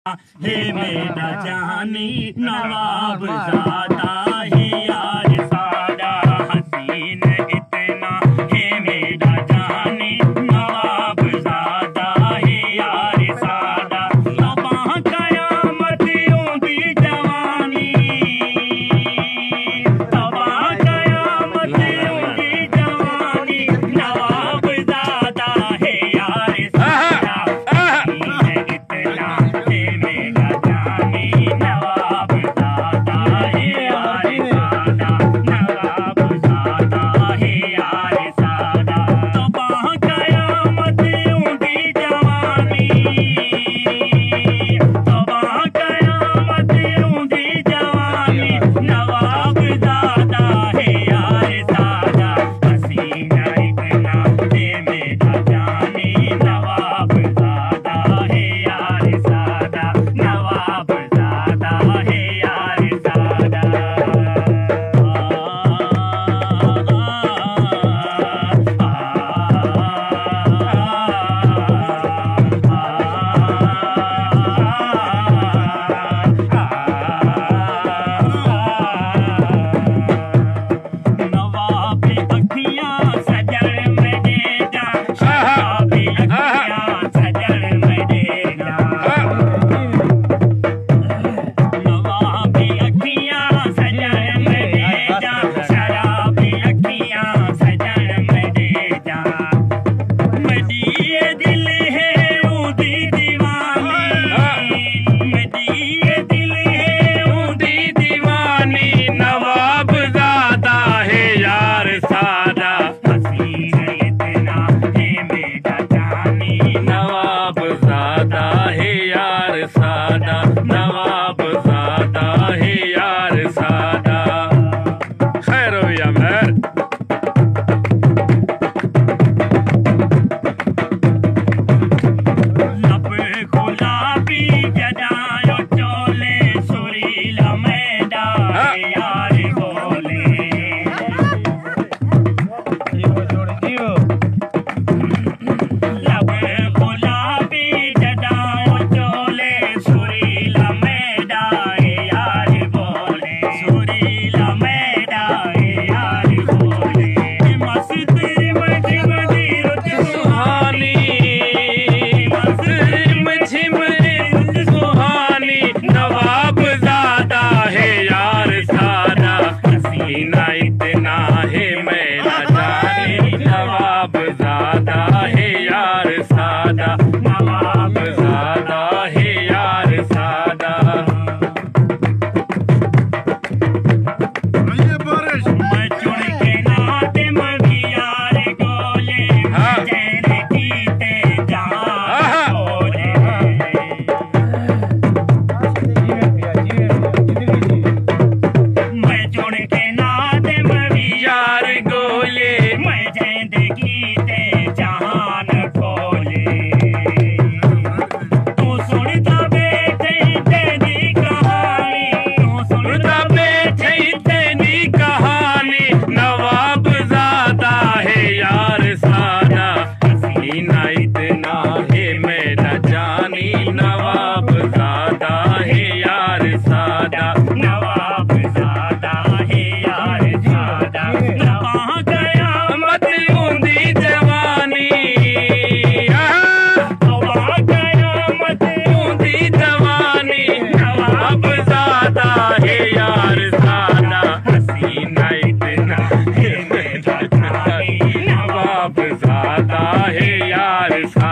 हे मेरा जानी नवाब ज़ादा है यार सादा हसीन इतना हे मेरा जानी नवाब ज़ादा है यार सादा तबाह कयामत दी जवानी तबाह कयामत दी जवानी नवाब ज़ादा है यार सादा नवाब ज़ादा है यार सादा खैर हो या महर लब गुलाबी जदायो चोले सुरीला मैदा यार बोले लब गुलाबी जदायो चोले सुरीला मैदा यार बोले सुरीला मैदा यार बोले मस्त मझमरी रुत सुहानी मस्त मझमरी रुत सुहानी नवाब ज़ादा है यार सादा हसीना इतना है मेरा जानी नवाब ज़ादा है यार सादा नवाब ज़ादा है यार सादा मैं चुन के नाते मभी यार गोले जैन कीते जहाँ बोले मैं चुन के नाते मभी यार गोले मैं जैन कीते जहान खोले तू सुनता बैठे तेरी कहानी तू सुनता बैठे तेरी कहानी नवाब ज़ादा है यार सादा हसीना इतना है मेरा जानी नवाब ज़ादा है यार सादा नवाब ज़ादा है यार सादा तबाह कयामत दी जवानी तबाह कयामत दी जवानी नवाब ज़ादा है यार सादा हसीना इतना है मेरा जानी नवाब ज़ादा है यार सादा